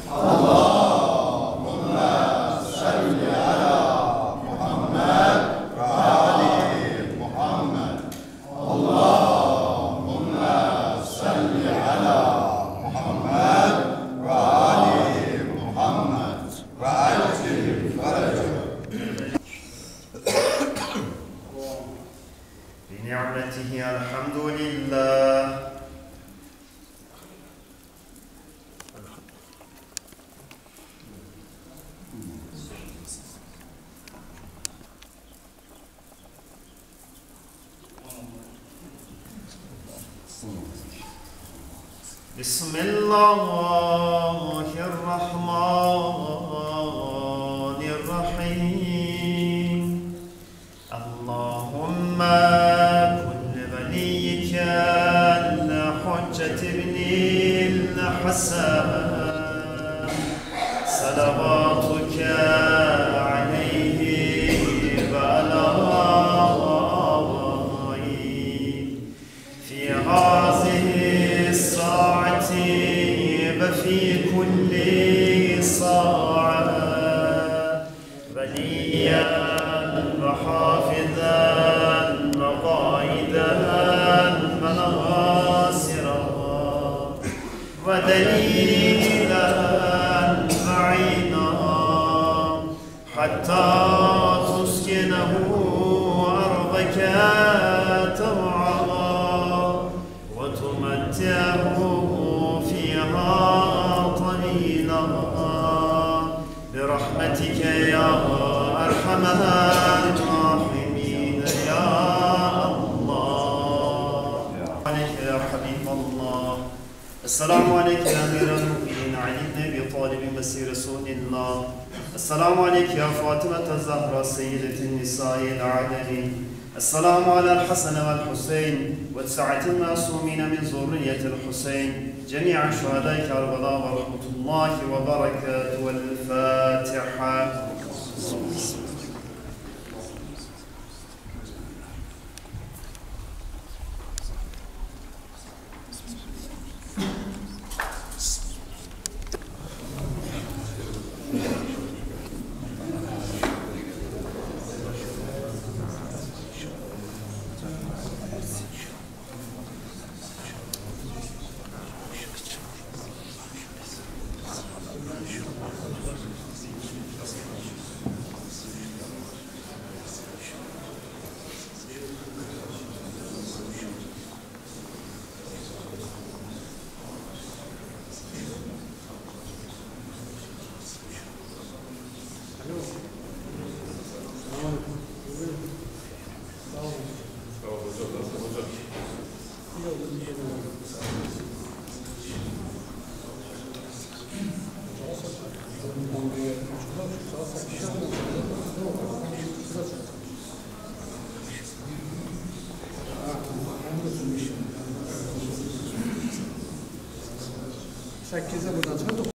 اللهم صل على محمد وآل محمد. اللهم صل على محمد وآل محمد وعجل فرجه. بنعمته الحمد لله. بسم الله الرحمن الرحيم. اللهم كن لوليك الحجة بن الحسن صلواتك عليه وعلى آبائه في هذه الساعة وفي كل ساعة وليا وحافظا وقائدا وناصرا ودليلا معينا حتى تسكنه أرضك طوعا وتمتعه فيها طويلا برحمتك يا أرحم الراحمين يا الله. عليك يا حبيب الله. السلام عليك يا أمير المؤمنين علي بن أبي طالب مسير رسول الله. السلام عليك يا فاطمة الزهراء سيدة النساء العالمين. السلام على الحسن والحسين وتسعة المعصومين من ذرية الحسين جميع شهداء كربلاء ورحمة الله وبركاته. والفاتحة. Sen buradan